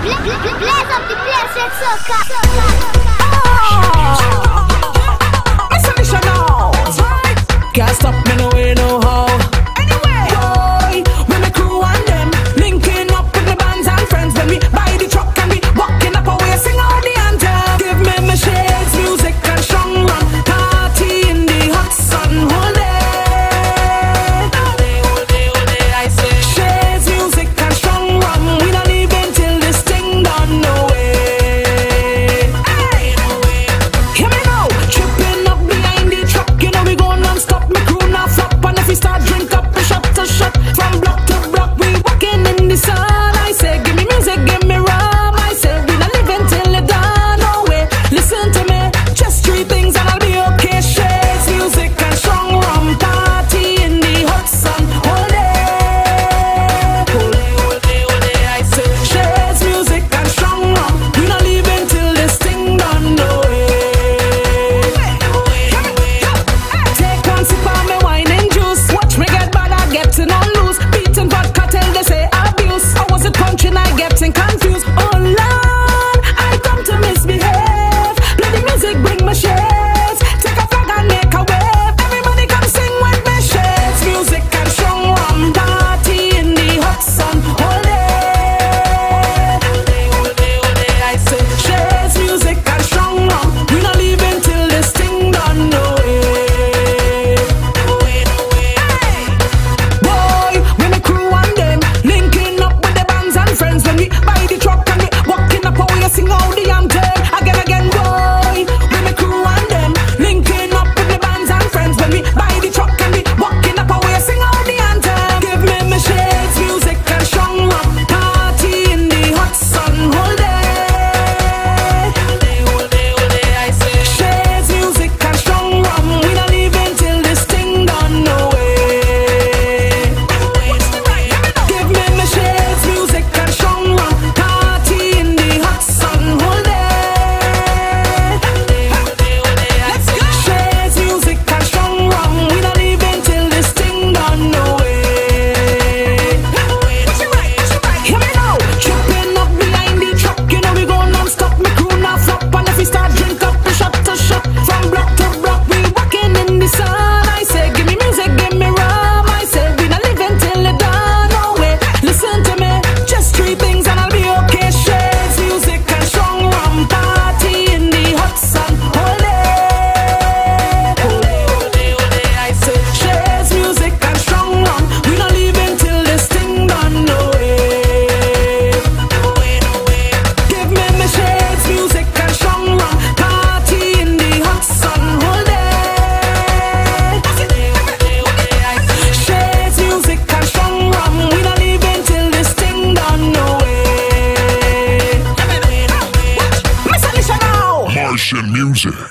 Blaze up the place, let's soca. Listen, listen now. Can't stop me no way, no how. Anyway, boy, when me crew and them linking up with the bands and friends, when we buy the truck and we walking up away, sing out the anthem. Give me my shades, music and strong run, party in the hot sun all day. All day, I say. Shades, music and strong run, we not leaving till this thing done. No way. Hey, no way. Hear me now, tripping up behind the truck, you know we go non-stop. Me crew not flop, and if we start drink up, we shot to shot, from block to block, we walking in the sun. I say, give me music, give me rum. I say, we not living till it done. No way. Listen to me, just three things and I'll be okay. Shades, music and strong rum, party in the hot sun all day. All day, I say. Shades, music and strong rum, we not leaving till this thing done. No way. Take one sip of me wine and juice. Watch me get bad, I getting on loose. Beating vodka till they say abuse. Or was it punching, I getting confused. Oh Lord, I come to misbehave. Play the music, bring my shades. Take a flag and make a wave. Everybody come sing with me. Shades, music and strong rum, party in the hot sun all day. All day, I say. Shades, music and strong rum, we not leaving till this thing done. No way. Hey. Boy, when me crew and them linking up with the bands and friends, when we buy the truck and we walking up away, sing out the anthem. Again, boy, when me crew and them linking up with the bands and friends, when we buy the truck and we walking up away, sing out the anthem. Give me my shades, music and strong rum, party in the hot sun all day. All day, I say. Shades, music and strong rum, we not leaving till this thing done. No way. Give me my shades, music and strong rum, party in the hot sun all day. Let's go. Shades, music and strong rum, we not leaving till this thing done. No way. Hear me now, tripping up behind the truck, you know we go non-stop. Me crew not flop, and if we start drink up, we shot to shot, from block to block, we walking in the sun. I say, give me music, give me rum. I say, we not living till it done. No way. Listen to me, just three things and I'll be okay. Shades, music and strong rum, party in the hot sun all day. All day, I say. Shades, music and strong rum, we not leaving till this thing done. No way. Give me my shades, music and strong rum, party in the hot sun all day. Shades, music and strong rum, we not leaving till this thing done. No way. Miss Alicia now. Martian music.